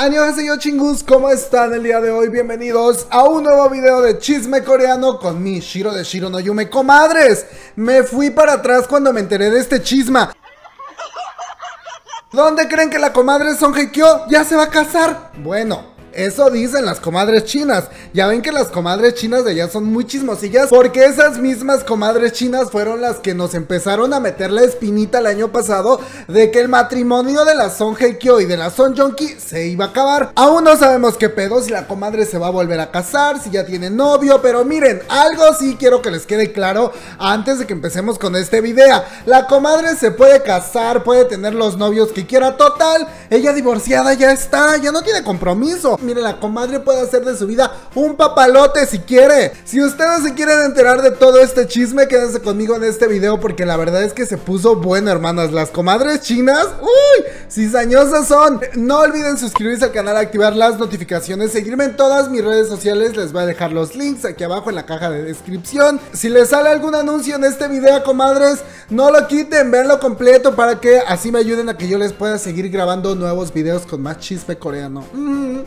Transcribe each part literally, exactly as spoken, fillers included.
Annyeonghaseyo chingus, ¿cómo están el día de hoy? Bienvenidos a un nuevo video de chisme coreano con mi Shiro de Shiro no Yume. Comadres, me fui para atrás cuando me enteré de este chisma. ¿Dónde creen que la comadre Song Hye Kyo ya se va a casar? Bueno, eso dicen las comadres chinas. Ya ven que las comadres chinas de allá son muy chismosillas, porque esas mismas comadres chinas fueron las que nos empezaron a meter la espinita el año pasado de que el matrimonio de la Song Hye Kyo y de la Son Joong Ki se iba a acabar. Aún no sabemos qué pedo, si la comadre se va a volver a casar, si ya tiene novio, pero miren, algo sí quiero que les quede claro antes de que empecemos con este video. La comadre se puede casar, puede tener los novios que quiera, total, ella divorciada ya está, ya no tiene compromiso. Miren, la comadre puede hacer de su vida un papalote si quiere. Si ustedes se quieren enterar de todo este chisme, quédense conmigo en este video, porque la verdad es que se puso bueno, hermanas. Las comadres chinas, uy, cizañosas son. No olviden suscribirse al canal, activar las notificaciones, seguirme en todas mis redes sociales. Les voy a dejar los links aquí abajo en la caja de descripción. Si les sale algún anuncio en este video, comadres, no lo quiten, véanlo completo para que así me ayuden a que yo les pueda seguir grabando nuevos videos con más chisme coreano. mm.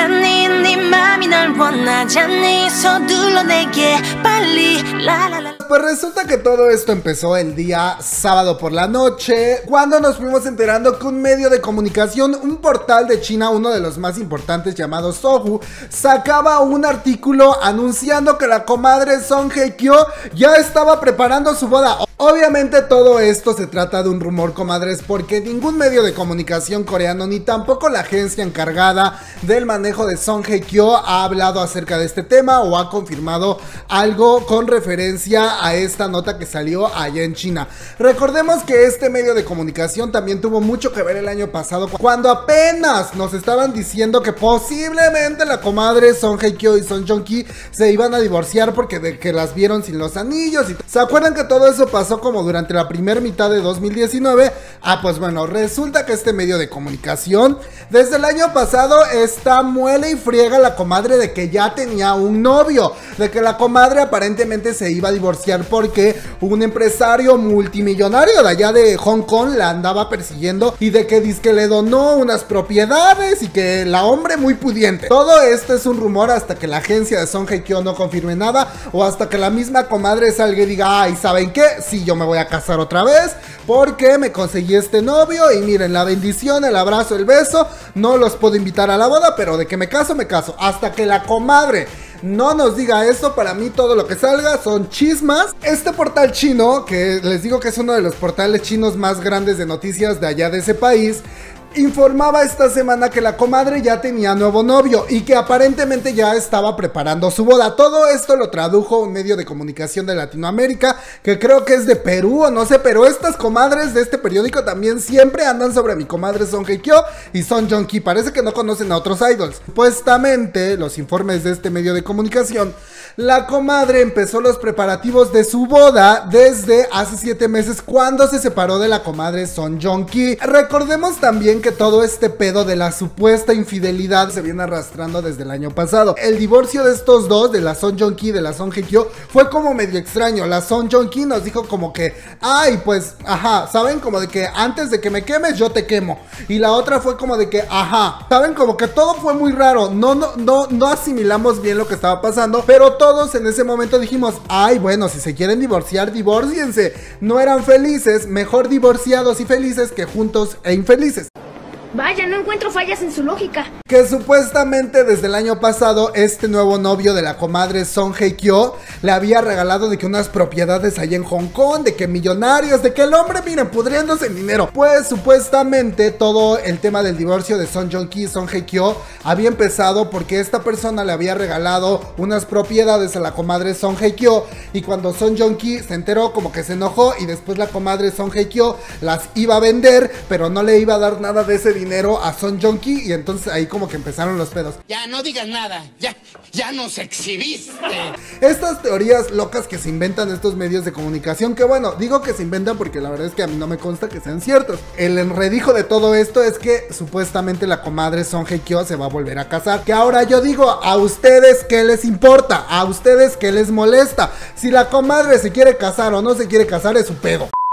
Pues resulta que todo esto empezó el día sábado por la noche, cuando nos fuimos enterando que un medio de comunicación, un portal de China, uno de los más importantes llamado Sohu, sacaba un artículo anunciando que la comadre Song Hye Kyo ya estaba preparando su boda. Obviamente todo esto se trata de un rumor, comadres, porque ningún medio de comunicación coreano, ni tampoco la agencia encargada del manejo de Song Hye Kyo, ha hablado acerca de este tema o ha confirmado algo con referencia a esta nota que salió allá en China. Recordemos que este medio de comunicación también tuvo mucho que ver el año pasado, cuando apenas nos estaban diciendo que posiblemente la comadre Song Hye Kyo y Son Joong Ki se iban a divorciar porque de que las vieron sin los anillos. Y ¿se acuerdan que todo eso pasó como durante la primera mitad de dos mil diecinueve? Ah, pues bueno, resulta que este medio de comunicación desde el año pasado está muele y friega la comadre de que ya tenía un novio, de que la comadre aparentemente se iba a divorciar porque un empresario multimillonario de allá de Hong Kong la andaba persiguiendo y de que dizque le donó unas propiedades y que la hombre muy pudiente. Todo esto es un rumor hasta que la agencia de Song Hye Kyo no confirme nada, o hasta que la misma comadre salga y diga: ay, ¿saben qué? Sí, yo me voy a casar otra vez porque me conseguí este novio y miren, la bendición, el abrazo, el beso, no los puedo invitar a la boda, pero de que me caso, me caso. Hasta que la comadre no nos diga eso, para mí todo lo que salga son chismas. Este portal chino, que les digo que es uno de los portales chinos más grandes de noticias de allá de ese país, informaba esta semana que la comadre ya tenía nuevo novio y que aparentemente ya estaba preparando su boda. Todo esto lo tradujo un medio de comunicación de Latinoamérica, que creo que es de Perú o no sé, pero estas comadres de este periódico también siempre andan sobre mi comadre Song Hye Kyo y Son Joong Ki. Parece que no conocen a otros idols. Supuestamente, los informes de este medio de comunicación, la comadre empezó los preparativos de su boda desde hace siete meses, cuando se separó de la comadre Son Joong Ki. Recordemos también que todo este pedo de la supuesta infidelidad se viene arrastrando desde el año pasado. El divorcio de estos dos, de la Son Joong Ki y de la Song Hye Kyo, fue como medio extraño. La Son Joong Ki nos dijo como que, ay, pues, ajá, saben, como de que antes de que me quemes yo te quemo. Y la otra fue como de que, ajá, saben, como que todo fue muy raro. No, no, no, no asimilamos bien lo que estaba pasando, pero todos en ese momento dijimos, ay, bueno, si se quieren divorciar, divórciense. No eran felices, mejor divorciados y felices que juntos e infelices. Vaya, no encuentro fallas en su lógica. Que supuestamente desde el año pasado este nuevo novio de la comadre Song Hye Kyo le había regalado de que unas propiedades allá en Hong Kong, de que millonarios, de que el hombre, miren, pudriéndose en dinero. Pues supuestamente todo el tema del divorcio de Son Joong Ki y Song Hye Kyo había empezado porque esta persona le había regalado unas propiedades a la comadre Song Hye Kyo, y cuando Son Joong Ki se enteró, como que se enojó, y después la comadre Song Hye Kyo las iba a vender, pero no le iba a dar nada de ese dinero a Son Joong Ki, y entonces ahí como que empezaron los pedos. Ya no digas nada, ya, ya nos exhibiste. Estas teorías locas que se inventan estos medios de comunicación, que bueno, digo que se inventan porque la verdad es que a mí no me consta que sean ciertos. El enredijo de todo esto es que supuestamente la comadre Song Hye Kyo se va a volver a casar. Que ahora yo digo, ¿a ustedes qué les importa? ¿A ustedes qué les molesta? Si la comadre se quiere casar o no se quiere casar es su pedo.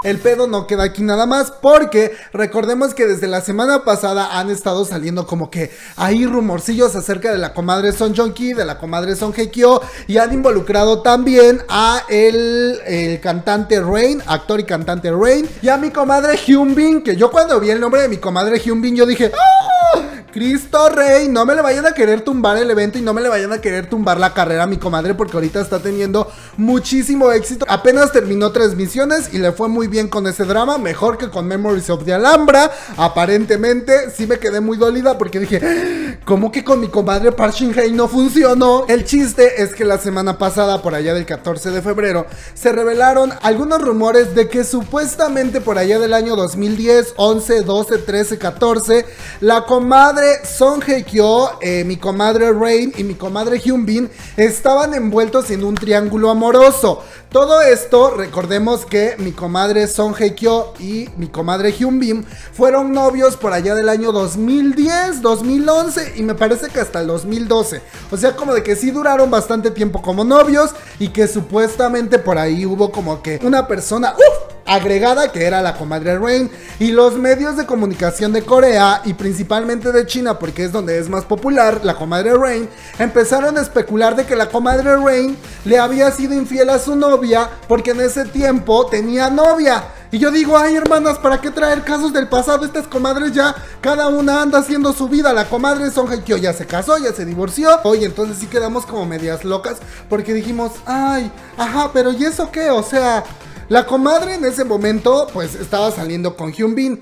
El pedo no queda aquí nada más, porque recordemos que desde la semana pasada han estado saliendo como que hay rumorcillos acerca de la comadre Son Joong-ki, de la comadre Song Hye-kyo, y han involucrado también a el, el cantante Rain, actor y cantante Rain, y a mi comadre Hyunbin, que yo cuando vi el nombre de mi comadre Hyunbin yo dije, ¡oh! Cristo Rey, no me le vayan a querer tumbar el evento y no me le vayan a querer tumbar la carrera a mi comadre, porque ahorita está teniendo muchísimo éxito. Apenas terminó tres misiones y le fue muy bien con ese drama, mejor que con Memories of the Alhambra. Aparentemente sí me quedé muy dolida porque dije, ¿cómo que con mi comadre Park Shin-hye no funcionó? El chiste es que la semana pasada, por allá del catorce de febrero, se revelaron algunos rumores de que supuestamente por allá del año dos mil diez, once, doce, trece, catorce, la comadre Song Hye-kyo, eh, mi comadre Rain y mi comadre Hyunbin estaban envueltos en un triángulo amoroso. Todo esto, recordemos que mi comadre Song Hye-kyo y mi comadre Hyunbin fueron novios por allá del año dos mil diez, dos mil once y me parece que hasta el dos mil doce. O sea, como de que sí duraron bastante tiempo como novios y que supuestamente por ahí hubo como que una persona ¡uf! Agregada que era la comadre Rain, y los medios de comunicación de Corea y principalmente de China, porque es donde es más popular la comadre Rain, empezaron a especular de que la comadre Rain le había sido infiel a su novia porque en ese tiempo tenía novia. Y yo digo, ay hermanas, ¿para qué traer casos del pasado? Estas comadres ya, cada una anda haciendo su vida. La comadre Song Hye-kyo ya se casó, ya se divorció. Oye, entonces sí quedamos como medias locas porque dijimos, ay, ajá, pero ¿y eso qué? O sea, la comadre en ese momento pues estaba saliendo con Hyunbin.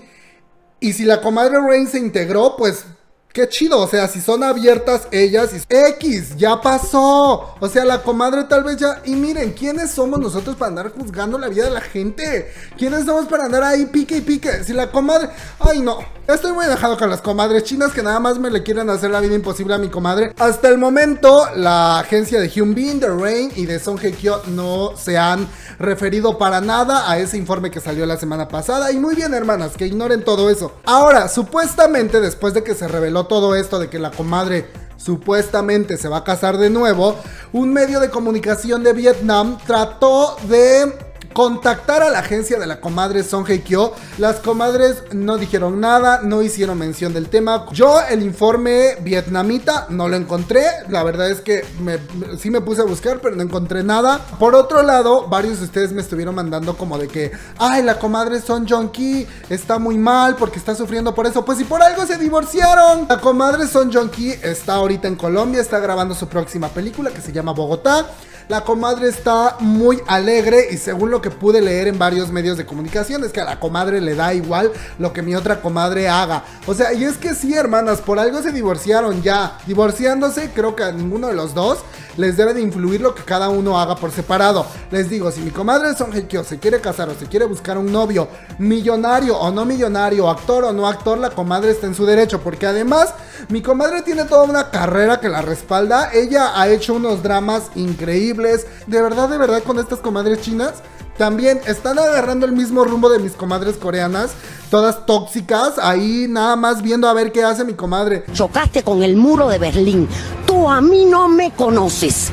Y si la comadre Rain se integró, pues qué chido, o sea, si son abiertas ellas, X, ya pasó. O sea, la comadre tal vez ya... Y miren, ¿quiénes somos nosotros para andar juzgando la vida de la gente? ¿Quiénes somos para andar ahí pique y pique? Si la comadre... Ay, no, estoy muy enojado con las comadres chinas que nada más me le quieren hacer la vida imposible a mi comadre. Hasta el momento, la agencia de Hyunbin, de Rain y de Song Hye-kyo no se han referido para nada a ese informe que salió la semana pasada. Y muy bien, hermanas, que ignoren todo eso. Ahora, supuestamente, después de que se reveló todo esto de que la comadre supuestamente se va a casar de nuevo, un medio de comunicación de Vietnam trató de contactar a la agencia de la comadre Song Hye-kyo. Las comadres no dijeron nada, no hicieron mención del tema. Yo el informe vietnamita no lo encontré. La verdad es que me, sí me puse a buscar, pero no encontré nada. Por otro lado, varios de ustedes me estuvieron mandando como de que, ay, la comadre Son Joong-ki está muy mal porque está sufriendo por eso. Pues si por algo se divorciaron. La comadre Son Joong-ki está ahorita en Colombia, está grabando su próxima película que se llama Bogotá. La comadre está muy alegre y según lo que pude leer en varios medios de comunicación es que a la comadre le da igual lo que mi otra comadre haga. O sea, y es que sí, hermanas, por algo se divorciaron ya. Divorciándose, creo que a ninguno de los dos les debe de influir lo que cada uno haga por separado. Les digo, si mi comadre Song Hye-kyo se quiere casar o se quiere buscar un novio, millonario o no millonario, actor o no actor, la comadre está en su derecho, porque además mi comadre tiene toda una carrera que la respalda. Ella ha hecho unos dramas increíbles. De verdad, de verdad, con estas comadres chinas también están agarrando el mismo rumbo de mis comadres coreanas, todas tóxicas, ahí nada más viendo a ver qué hace mi comadre. Chocaste con el muro de Berlín. Tú a mí no me conoces.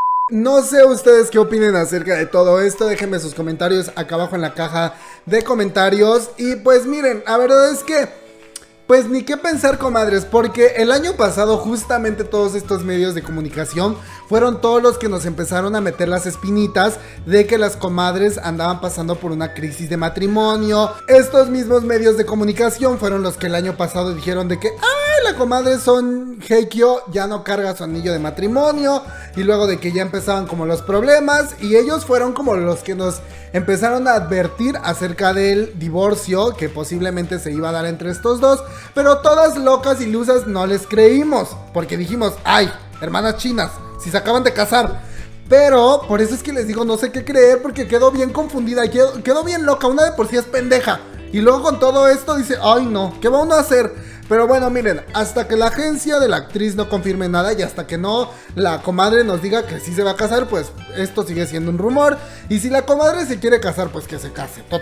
No sé ustedes qué opinen acerca de todo esto, déjenme sus comentarios acá abajo en la caja de comentarios. Y pues miren, la verdad es que pues ni qué pensar, comadres, porque el año pasado justamente todos estos medios de comunicación fueron todos los que nos empezaron a meter las espinitas de que las comadres andaban pasando por una crisis de matrimonio. Estos mismos medios de comunicación fueron los que el año pasado dijeron de que ¡ay! La comadre Song Hye-kyo ya no carga su anillo de matrimonio, y luego de que ya empezaban como los problemas, y ellos fueron como los que nos empezaron a advertir acerca del divorcio que posiblemente se iba a dar entre estos dos. Pero todas locas y ilusas no les creímos, porque dijimos, ay, hermanas chinas, si se acaban de casar. Pero por eso es que les digo, no sé qué creer, porque quedó bien confundida, quedó, quedó bien loca, una de por sí es pendeja. Y luego con todo esto dice, ay no, ¿qué va uno a hacer? Pero bueno, miren, hasta que la agencia de la actriz no confirme nada y hasta que no la comadre nos diga que sí se va a casar, pues esto sigue siendo un rumor. Y si la comadre se quiere casar, pues que se case, total.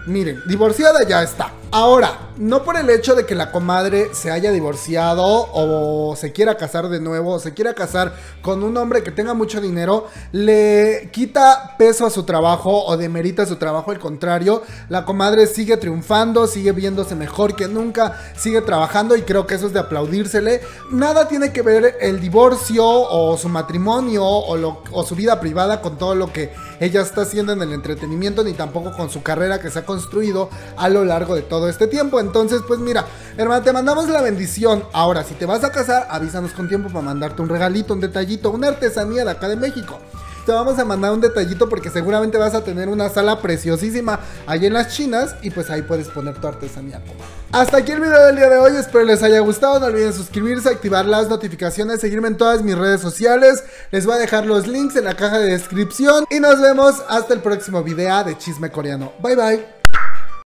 miren, divorciada ya está. Ahora, no por el hecho de que la comadre se haya divorciado o se quiera casar de nuevo, o se quiera casar con un hombre que tenga mucho dinero, le quita peso a su trabajo o demerita su trabajo. Al contrario, la comadre sigue triunfando, sigue viéndose mejor que nunca, sigue trabajando y creo que eso es de aplaudírsele. Nada tiene que ver el divorcio o su matrimonio o, lo, o su vida privada con todo lo que ella está haciendo en el entretenimiento, ni tampoco con su carrera que se ha construido a lo largo de todo este tiempo. Entonces, pues mira, hermana, te mandamos la bendición. Ahora, si te vas a casar, avísanos con tiempo para mandarte un regalito, un detallito, una artesanía de acá de México. Te vamos a mandar un detallito porque seguramente vas a tener una sala preciosísima allá en las Chinas y pues ahí puedes poner tu artesanía. Hasta aquí el video del día de hoy, espero les haya gustado. No olviden suscribirse, activar las notificaciones, seguirme en todas mis redes sociales. Les voy a dejar los links en la caja de descripción y nos vemos hasta el próximo video de Chisme Coreano. Bye bye.